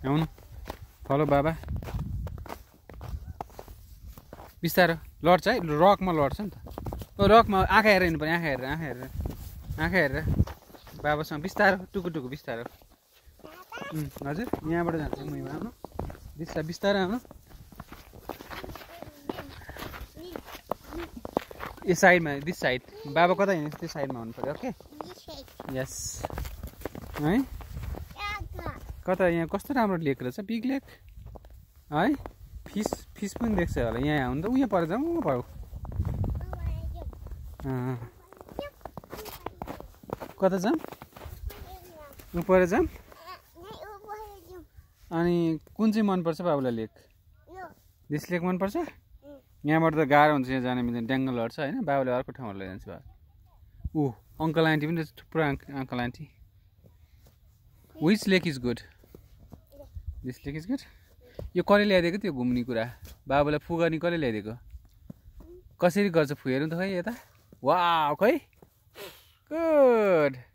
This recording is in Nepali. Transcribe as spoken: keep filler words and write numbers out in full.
आउनु फलो बाबा बिस्तारो लड्छ है रकमा लड्छ नि त ओ रकमा आँखा हेरेर हिँड्नु पर्यो आँखा हेरेर आँखा हेरेर आँखा हेरेर बाबासँग बिस्तारो टुकु टुकु बिस्तारो हजुर यहाँबाट जान्छ मुहीमा आउनु बिस्तारो बिस्तारो आउनु यो साइडमा दिस साइड बाबा कता हिँड्छ त्यो साइडमा हुनु पर्यो ओके यस है कता यहाँ कस्तो राम्रो लेक रहेछ बिग लेक है फिस फिस पनि देख्छ होला यहाँ आउनु त उहाँ पर जाउँ ऊ पर कता जाऊँ ऊ पर जाऊँ अनि कुन चाहिँ मनपर्छ बाबुलाई लेक दिस लेक मनपर्छ यहाँबाट त गाह्रो हुन्छ यहाँ जाने मिल्दैन ड्याङ्गलहरू छ होइन बाबुले अर्को ठाउँमा लैजान्छ बाबा ऊ अङ्कल आन्टी पनि थुप्रो uncle aunty which lake is good this lake is good यो कसले ल्याइदिएको त्यो घुम्ने कुरा बाबुलाई फु गर्ने कसले ल्याइदिएको कसरी गर्छ फु हेर्नु त खै यता वाउ खै गुड